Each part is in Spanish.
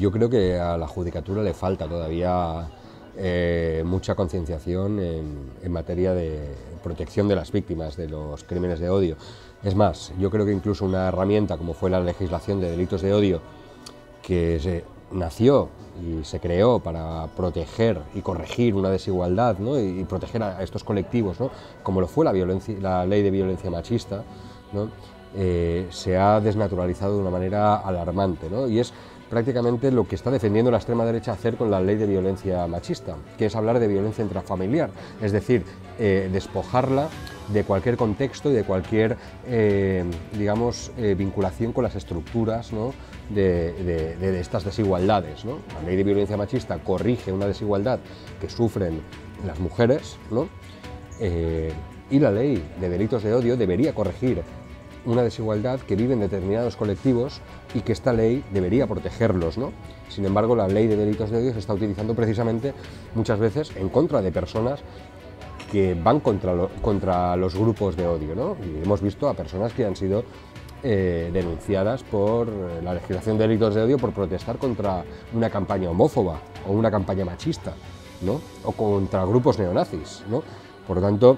Yo creo que a la judicatura le falta todavía mucha concienciación en materia de protección de las víctimas de los crímenes de odio. Es más, yo creo que incluso una herramienta como fue la legislación de delitos de odio, que nació y se creó para proteger y corregir una desigualdad, ¿no? y proteger a estos colectivos, ¿no? Como lo fue la ley de violencia machista, ¿no? Se ha desnaturalizado de una manera alarmante, ¿no? Y es prácticamente lo que está defendiendo la extrema derecha hacer con la ley de violencia machista, que es hablar de violencia intrafamiliar, es decir, despojarla de cualquier contexto y de cualquier, vinculación con las estructuras, ¿no? de estas desigualdades, ¿no? La ley de violencia machista corrige una desigualdad que sufren las mujeres, ¿no? Y la ley de delitos de odio debería corregir una desigualdad que viven determinados colectivos y que esta ley debería protegerlos, ¿no? Sin embargo, la ley de delitos de odio se está utilizando precisamente muchas veces en contra de personas que van contra los grupos de odio, ¿no? Y hemos visto a personas que han sido denunciadas por la legislación de delitos de odio por protestar contra una campaña homófoba o una campaña machista, ¿no? O contra grupos neonazis, ¿no? Por lo tanto,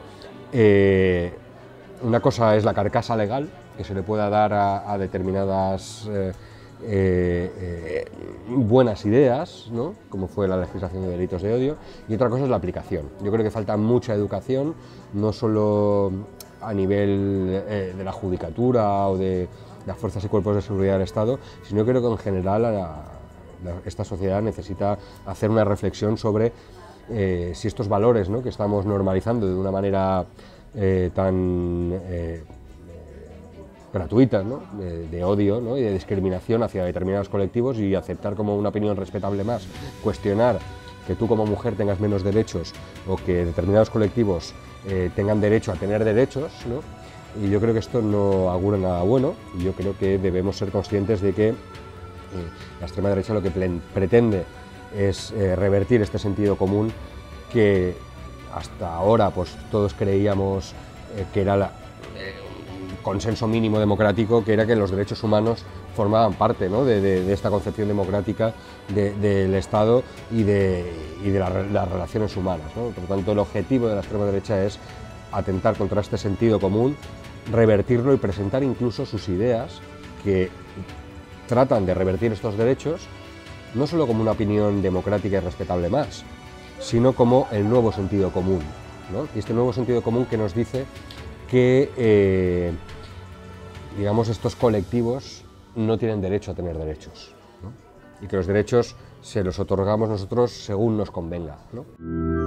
una cosa es la carcasa legal que se le pueda dar a determinadas buenas ideas, ¿no? Como fue la legislación de delitos de odio, y otra cosa es la aplicación. Yo creo que falta mucha educación, no solo a nivel de la judicatura o de las fuerzas y cuerpos de seguridad del Estado, sino creo que en general esta sociedad necesita hacer una reflexión sobre si estos valores, ¿no? que estamos normalizando de una manera tan gratuita, ¿no? de odio, ¿no? y de discriminación hacia determinados colectivos, y aceptar como una opinión respetable más, cuestionar que tú como mujer tengas menos derechos o que determinados colectivos tengan derecho a tener derechos, ¿no? Y yo creo que esto no augura nada bueno, y yo creo que debemos ser conscientes de que la extrema derecha lo que pretende es revertir este sentido común que hasta ahora pues todos creíamos que era un consenso mínimo democrático, que era que los derechos humanos formaban parte, ¿no? de esta concepción democrática del Estado y de las relaciones humanas, ¿no? Por lo tanto, el objetivo de la extrema derecha es atentar contra este sentido común, revertirlo y presentar incluso sus ideas que tratan de revertir estos derechos, no solo como una opinión democrática y respetable más, sino como el nuevo sentido común, ¿no? Y este nuevo sentido común que nos dice que estos colectivos no tienen derecho a tener derechos, ¿no? Y que los derechos se los otorgamos nosotros según nos convenga, ¿no?